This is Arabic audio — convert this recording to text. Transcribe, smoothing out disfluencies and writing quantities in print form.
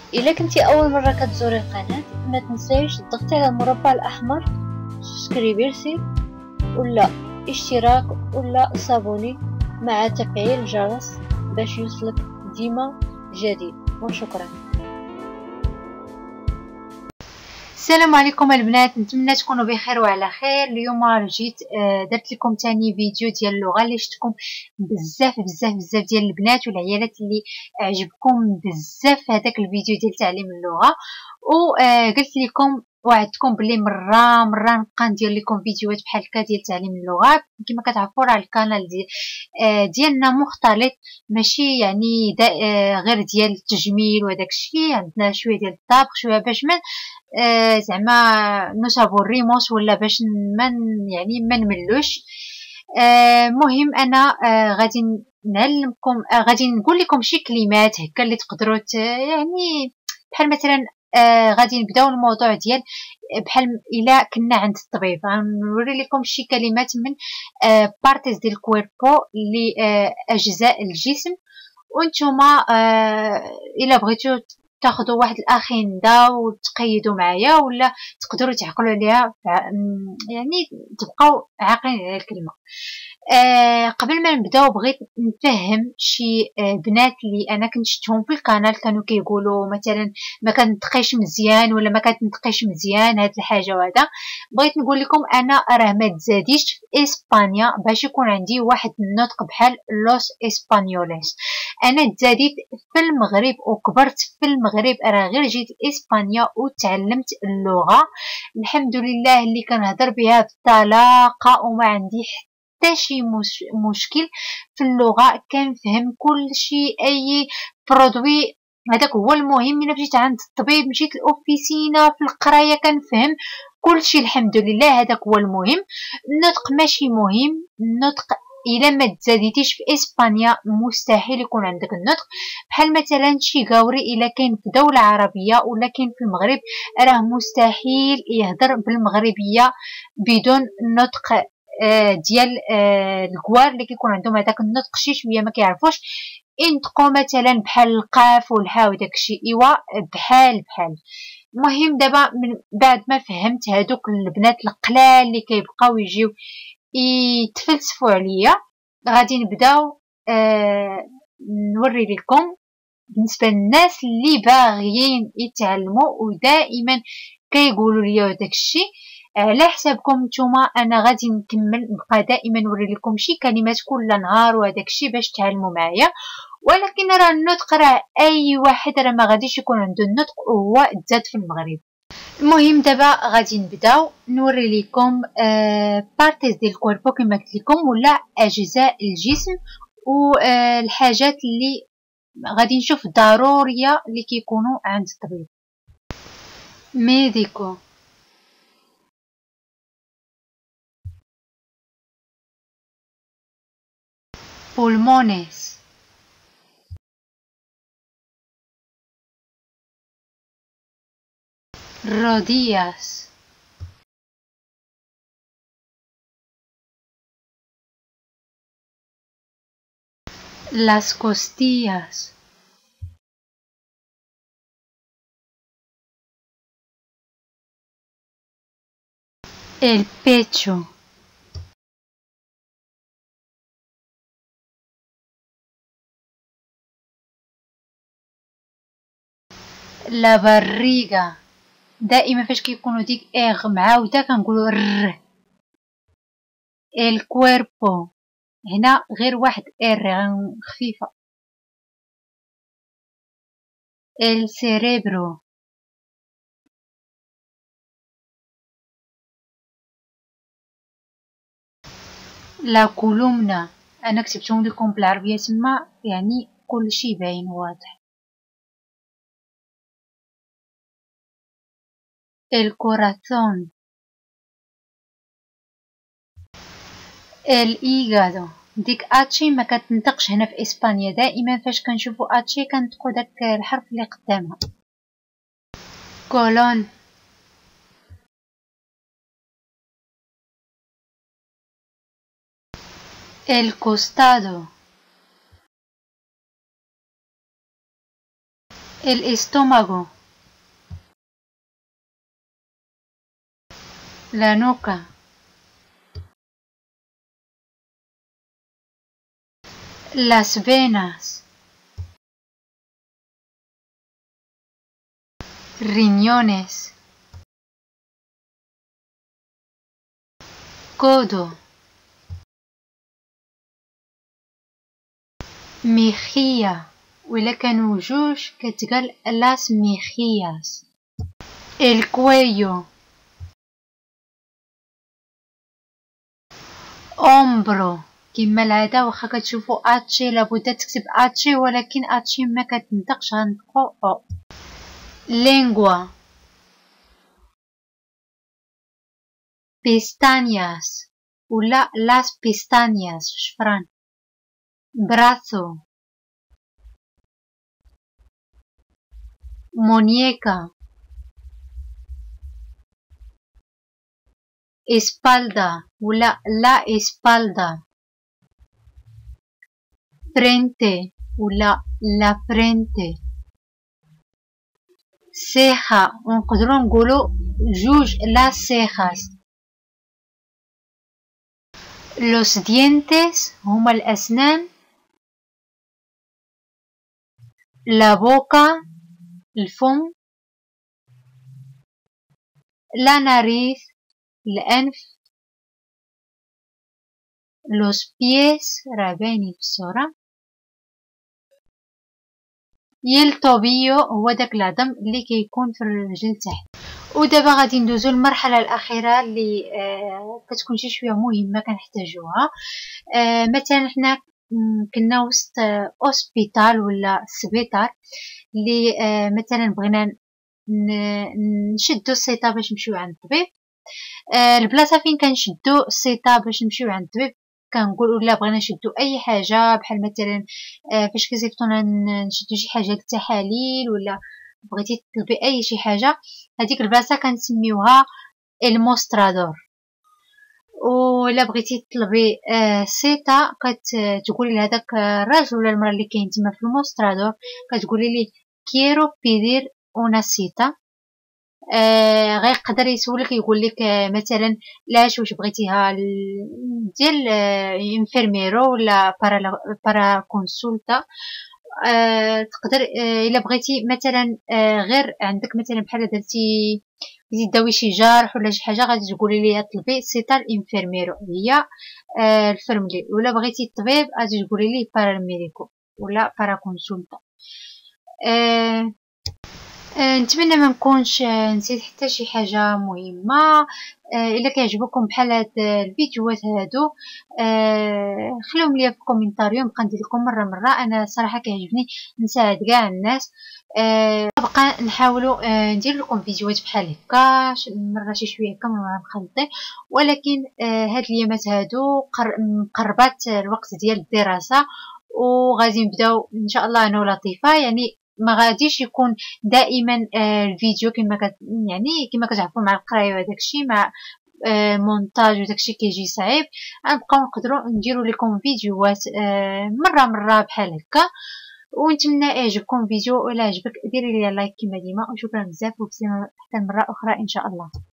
إلا كنتي أول مرة كتزوري القناة ما تنسايش تضغطي على المربع الأحمر سبسكريبيرسي ولا اشتراك ولا صابوني مع تفعيل الجرس باش يوصلك ديما جديد. وشكرا. السلام عليكم البنات، نتمنى تكونوا بخير وعلى خير. اليوم رجيت درت لكم تاني فيديو ديال اللغه اللي شفتكم بزاف ديال البنات والعيالات اللي عجبكم بزاف هذاك الفيديو ديال تعليم اللغه، وقلت لكم وعدتكم بلي مره نبقى ندير لكم فيديوهات بحال هكا ديال تعليم اللغه. كما كتعرفوا راه القناه ديالنا مختلط، ماشي يعني غير ديال التجميل وداك الشيء، عندنا شويه ديال الطبخ شويه باش من زعما نشابو الريموس ولا باش يعني ما نملوش. مهم انا غادي نعلمكم، غادي نقول لكم شي كلمات هكا اللي تقدروا يعني بحال مثلا غادي نبداو الموضوع ديال بحال الا كنا عند الطبيب. غنوري لكم شي كلمات من بارتيز ديال الكويربو لاجزاء الجسم، وانتوما الا بغيتو تاخذوا واحد الاخنده وتقيدوا معايا ولا تقدروا تعقلوا عليها، يعني تبقاو عاقلين على الكلمه. قبل ما نبداو بغيت نفهم شي بنات اللي انا كنت شفتهم في القناه كانوا كيقولوا مثلا ما كنطقيش مزيان ولا ما كتنطقيش مزيان هاد الحاجه، وهذا بغيت نقول لكم انا راه ما تزاديش في اسبانيا باش يكون عندي واحد النطق بحال لوس اسبانيوليس. انا تزاديت في المغرب وكبرت في المغرب، راه غير جيت اسبانيا وتعلمت اللغه الحمد لله اللي كنهضر بها بطلاقه وما عندي حتى شي مشكل في اللغه. كنفهم كل شيء، اي برودوي هذاك هو المهم. الا مشيت عند الطبيب، مشيت الاوفيسينا في القرايه، كنفهم كل شيء الحمد لله، هذاك هو المهم. النطق ماشي مهم، النطق الا ما تزاديتيش في اسبانيا مستحيل يكون عندك النطق. بحال مثلا شي قاوري الا كاين في دوله عربيه ولا كاين في المغرب راه مستحيل يهضر بالمغربيه بدون نطق ديال الكوار اللي كيكون عندهم هذاك النطق شي شويه ما كيعرفوش ينطقوا مثلا بحال القاف والحاء وداك الشيء. ايوا بحال المهم دابا من بعد ما فهمت هادوك البنات القلال اللي كيبقاو يجيو يتفلسفوا عليا، غادي نبداو نوري لكم بالنسبه للناس اللي باغيين يتعلموا ودائما كيقولوا لي داك الشيء. على حسابكم نتوما انا غادي نكمل نبقى دائما نوري لكم شي كلمات كل نهار وهداك الشيء باش تعلموا معايا. ولكن راه النطق راه اي واحد راه ما غاديش يكون عنده النطق وهو تزاد في المغرب. المهم دابا غادي نبداو نوري لكم بارتيز ديال الكوربو كما قلت لكم ولا اجزاء الجسم والحاجات اللي غادي نشوف ضروريه اللي كيكونوا عند الطبيب. ميديكو، pulmones, rodillas, las costillas, el pecho, la barriga. دائما فاش كيكونوا ديك اغ معاوده كنقولوا ر. el cuerpo، هنا غير واحد ار خفيفه. el cerebro، la columna. انا كتبتهم لكم بالعربيه تما يعني كل شيء باين واضح. el corazón، el hígado. ديك اتشي ما كتنطقش هنا في اسبانيا، دائما فاش كنشوفوا اتشي كنطقوا داك الحرف اللي قدامها. كولون، el costado، el estómago, la nuca, las venas, riñones, codo, mejilla. وإلا كانوا جوج كتقال las mejillas. el cuello, hombro. كما العادة واخا كتشوفوا اتشي لابد تكتب اتشي، ولكن اتشي ما كتنطقش، غنطقوا او. lengua, pestañas ولا las pestañas شفران. brazo, muñeca, espalda ولا la espalda. frente ولا la frente. ceja ونقدروا نقولوا جوج las cejas. los dientes هما الأسنان. la boca الفم. la nariz الأنف. los pies راه باينين في الصورة. الطوبيو هو داك العظم اللي كيكون في الرجل تحت. ودابا غادي ندوزو المرحله الاخيره اللي كتكون شي شويه مهمه كنحتاجوها. مثلا حنا كنا وسط اوسبيتال ولا سبيطار اللي مثلا بغينا نشدو السيطه باش نمشيو عند الطبيب. البلاصه فين كنشدو السيطه باش نمشيو عند الطبيب كنقول، ولا بغينا نشدو اي حاجه بحال مثلا فاش كيصيفطونا نشدو شي حاجه للتحاليل، ولا بغيتي تطلبي اي شي حاجه، هذيك البلاصه كنسميوها الموسترادور. ولا بغيتي تطلبي سيتا كتقولي لهداك الراجل ولا المراه اللي كاين تما في الموسترادور، كتقولي ليه كيرو بيدير اون سيتا. غيقدر يسولك يقول لك مثلا لاش واش بغيتيها ديال انفيرميرو ولا بارا كونسولتا. تقدر الا بغيتي مثلا غير عندك مثلا بحال درتي داوي شي جرح ولا شي حاجه، غادي تقولي ليها طلبي سيتا الانفيرميرو هي الفرملي. ولا بغيتي الطبيب غادي تقولي ليه باراميديكو ولا بارا كونسولتا. نتمنى ما نكونش نسيت حتى شي حاجه مهمه. الا كيعجبكم بحال هاد الفيديوهات هادو خليهم ليا في الكومنتاريو، نبقى ندير لكم مره. انا صراحه كيعجبني نساعد كاع الناس. بقى نحاولوا ندير لكم فيديوهات بحال هكا مره شي شويه هكا مره مخلطين، ولكن هاد الايامات هادو قربات الوقت ديال الدراسه، وغادي نبداو ان شاء الله انا ولطيفه. يعني ما غاديش يكون دائما الفيديو يعني كما كتعرفوا مع القرايه وداكشي مع مونتاج وداكشي كيجي صعيب. غنبقاو نقدروا نديروا لكم فيديوهات مره بحال هكا. ونتمنى يعجبكم الفيديو، ولا عجبك ديري لي لايك كما ديما، وشكرا بزاف، وبسلامه حتى المره اخرى ان شاء الله.